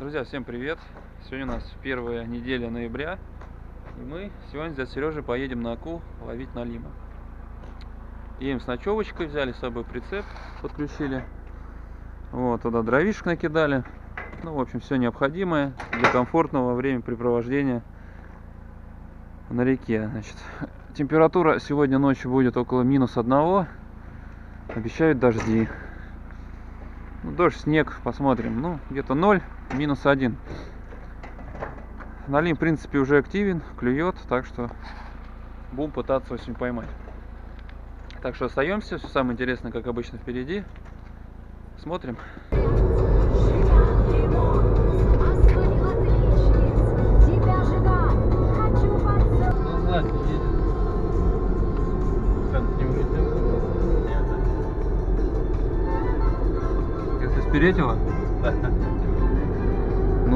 Друзья, всем привет! Сегодня у нас первая неделя ноября, и мы сегодня с дядей Сережей поедем на Аку ловить налима. Едем с ночевочкой, взяли с собой прицеп, подключили, вот туда дровишек накидали. Ну, в общем, все необходимое для комфортного времяпрепровождения на реке. Значит, температура сегодня ночью будет около -1, обещают дожди. Ну, дождь, снег, посмотрим. Ну, где-то 0, -1. Налим, в принципе, уже активен, клюет, так что будем пытаться очень поймать. Так что остаемся. Все самое интересное, как обычно, впереди. Смотрим. Перетила? Ну,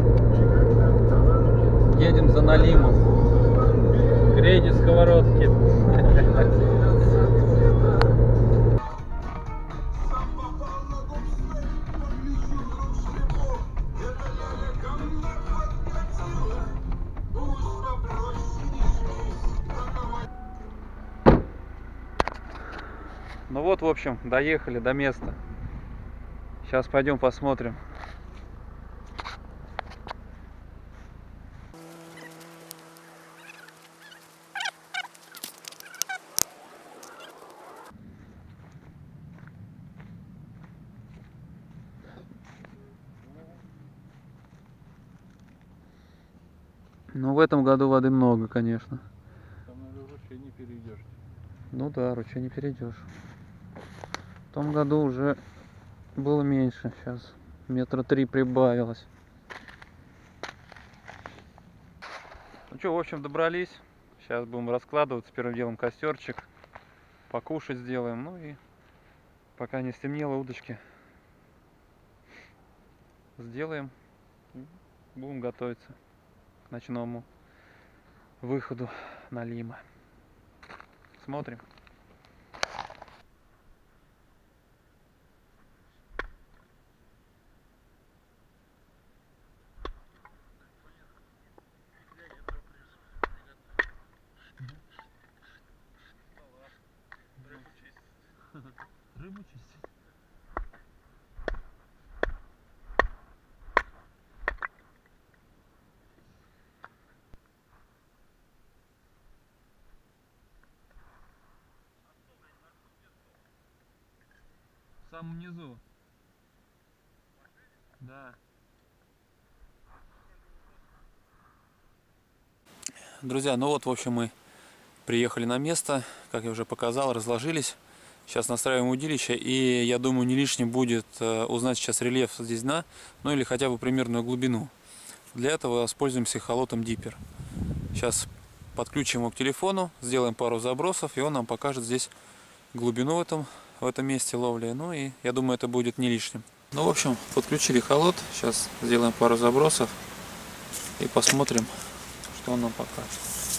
едем за налимом. Грейте сковородки. Ну вот, в общем, доехали до места. Сейчас пойдем посмотрим. Ну, в этом году воды много, конечно. Там, наверное, ручей не перейдешь. Ну да, ручей не перейдешь. В том году уже было меньше, сейчас 3 метра прибавилось. Ну что, в общем, добрались. Сейчас будем раскладываться, первым делом костерчик, покушать сделаем. Ну и пока не стемнело, удочки сделаем. Будем готовиться к ночному выходу налима. Смотрим. Рыбу чистить. В самом низу. Да. Друзья, ну вот, в общем, мы приехали на место, как я уже показал, разложились. Сейчас настраиваем удилище, и я думаю, не лишним будет узнать сейчас рельеф здесь дна, ну или хотя бы примерную глубину. Для этого воспользуемся эхолотом Dipper. Сейчас подключим его к телефону, сделаем пару забросов, и он нам покажет здесь глубину в этом месте ловли. Ну и я думаю, это будет не лишним. Ну, в общем, подключили эхолот. Сейчас сделаем пару забросов и посмотрим, что он нам покажет.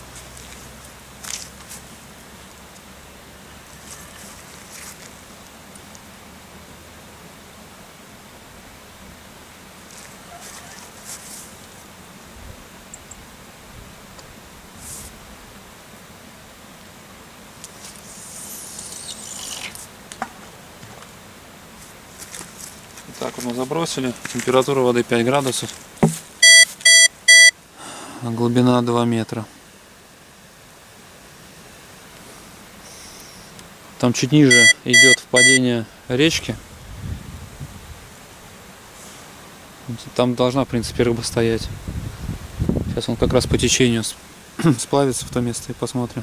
Так вот мы забросили. Температура воды 5 градусов. Глубина 2 метра. Там чуть ниже идет впадение речки. Там должна, в принципе, рыба стоять. Сейчас он как раз по течению сплавится в то место и посмотрим.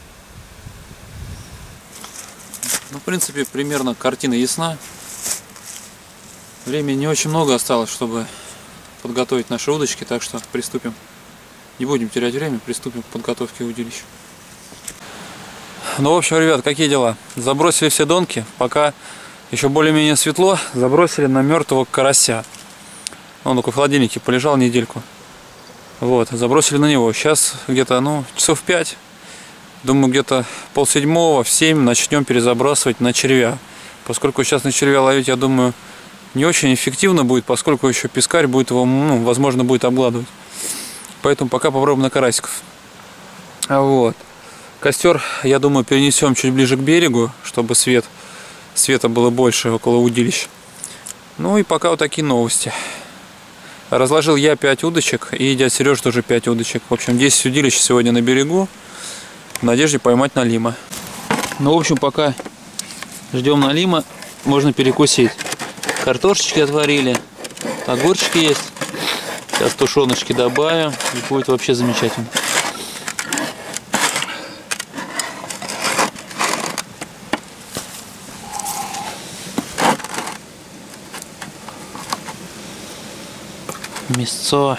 Ну, в принципе, примерно картина ясна. Времени не очень много осталось, чтобы подготовить наши удочки, так что приступим. Не будем терять время, приступим к подготовке удилища. Ну, в общем, ребят, какие дела? Забросили все донки, пока еще более-менее светло, забросили на мертвого карася. Он только в холодильнике полежал недельку. Вот, забросили на него. Сейчас где-то, ну, часов 5. Думаю, где-то 6:30, в 7 начнем перезабрасывать на червя. Поскольку сейчас на червя ловить, я думаю, не очень эффективно будет, поскольку еще пескарь будет его, ну, возможно, будет обгладывать. Поэтому пока попробуем на карасиков. Вот. Костер, я думаю, перенесем чуть ближе к берегу, чтобы света было больше около удилища. Ну и пока вот такие новости. Разложил я 5 удочек, и дядя Сережа тоже 5 удочек. В общем, 10 удилищ сегодня на берегу, в надежде поймать налима. Ну, в общем, пока ждем налима, можно перекусить. Картошечки отварили, огурчики есть. Сейчас тушеночки добавим, и будет вообще замечательно. Мясцо.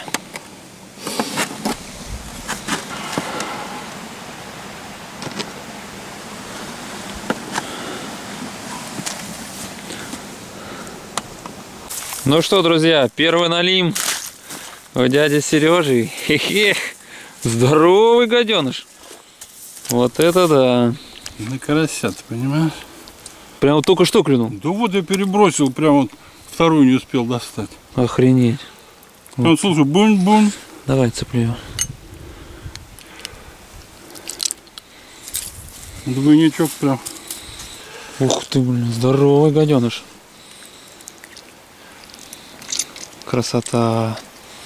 Ну что, друзья, первый налим у дяди Сережи. Хе-хе. Здоровый гаденыш. Вот это да. На карася, ты понимаешь? Прям вот только что клюнул. Да вот я перебросил, прям вот вторую не успел достать. Охренеть. Вот, слушай, бун-бун. Давай цеплю его. Двойничок прям. Ух ты, блин, здоровый гаденыш. Красота.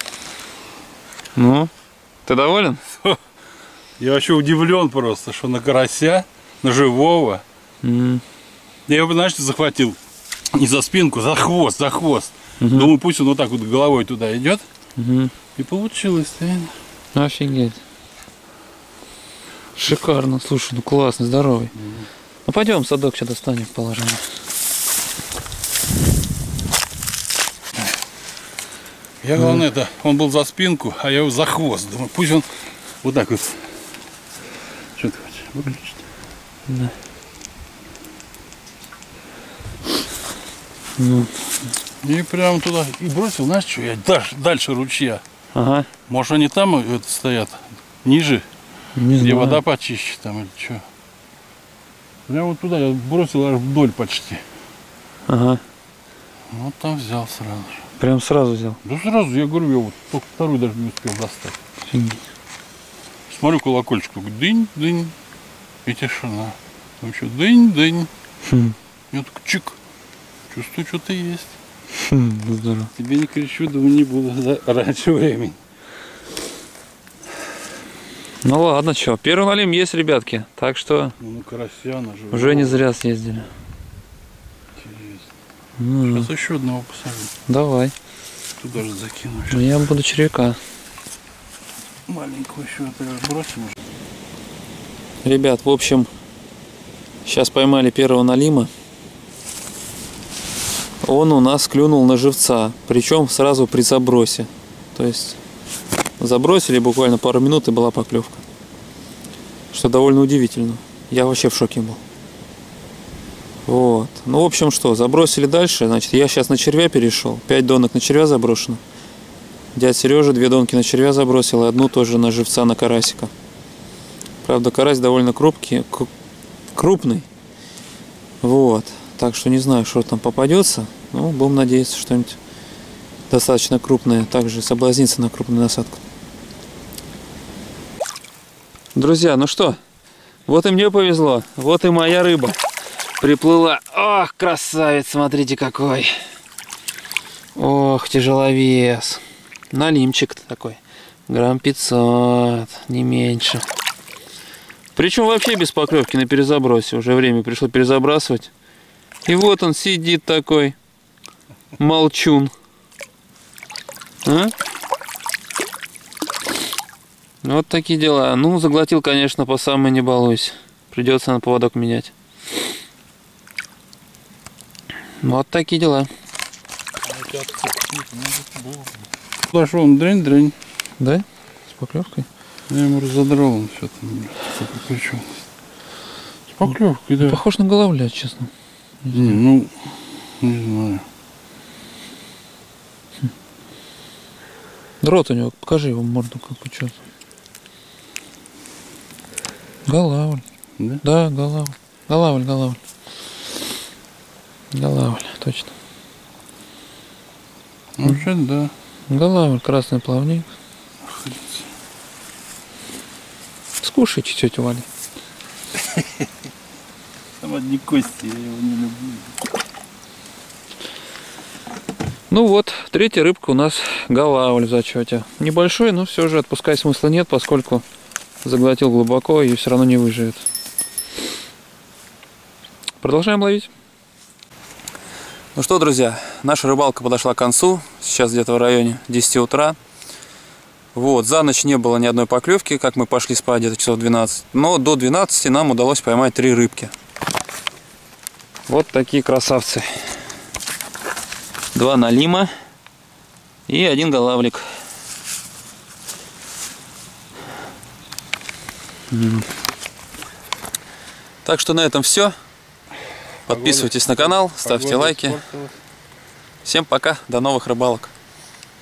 Ну, ты доволен? Я вообще удивлен просто, что на карася, на живого. Я его, знаешь, захватил не за спинку, за хвост, за хвост. Думаю, пусть он вот так вот головой туда идет. И получилось. Офигеть. Шикарно. Слушай, ну классный, здоровый. Ну пойдем, садок сейчас достанем, положим. Я, главное, это, он был за спинку, а я его за хвост. Думаю, пусть он вот так вот. Что ты хочешь? Выключить? Да. Ну. И прям туда и бросил, знаешь, что я дальше ручья. Ага. Может, они там это стоят, ниже, Не где знаю. вода почище там или что. Прям вот туда я бросил аж вдоль почти. Ага. Вот там взял сразу же. Прям сразу взял. Да сразу, я говорю, я вот только вторую даже не успел достать. Офигеть. Смотрю, колокольчик, дынь-дынь, и тишина. Там еще дынь-дынь. Я так чик, чувствую, что-то есть. Здорово. Тебе не кричу, думаю, не буду раньше времени. Ну ладно, что, первый налим есть, ребятки. Так что Ну, карася, она же. уже не зря съездили. Интересно. Сейчас еще одного посажу. Давай. Туда же закину. Ну, я буду червяка. Маленькую еще бросим уже. Ребят, в общем, сейчас поймали первого налима. Он у нас клюнул на живца, причем сразу при забросе. То есть забросили буквально пару минут и была поклевка. Что довольно удивительно. Я вообще в шоке был. Вот. Ну, в общем, что, забросили дальше. Значит, я сейчас на червя перешел. 5 донок на червя заброшено. Дядя Сережа 2 донки на червя забросил, и одну тоже на живца, на карасика. Правда, карась довольно крупный. Вот. Так что не знаю, что там попадется. Ну, будем надеяться, что-нибудь достаточно крупное. Также соблазнится на крупную насадку. Друзья, ну что, вот и мне повезло. Вот и моя рыба приплыла. Ох, красавец, смотрите какой. Ох, тяжеловес. Налимчик такой. Грамм 500, не меньше. Причем вообще без поклевки на перезабросе. Уже время пришло перезабрасывать. И вот он сидит такой. Молчун. А? Вот такие дела. Ну, заглотил, конечно, по самой не балуйся. Придется на поводок менять. Вот такие дела. Пошел он дрынь-дрынь. Да? С поклевкой? Я ему разодрал, он все там причем. С поклевкой, да. Похож на головля, честно. Ну, не знаю. Рот у него, покажи его морду, как что-то. Голавль. Да? Да, голавль. Голавль. Голавль, точно. Вообще, да. Голавль, красный плавник. Скушайте, тетя Валя. Там одни кости, я его не люблю. Ну вот, третья рыбка у нас голавль в зачете. Небольшой, но все же отпускать смысла нет, поскольку заглотил глубоко и все равно не выживет. Продолжаем ловить. Ну что, друзья, наша рыбалка подошла к концу. Сейчас где-то в районе 10 утра. Вот, за ночь не было ни одной поклевки, как мы пошли спать где-то часов 12. Но до 12 нам удалось поймать 3 рыбки. Вот такие красавцы. 2 налима и 1 голавлик. Так что на этом все. Подписывайтесь на канал, ставьте лайки. Всем пока, до новых рыбалок.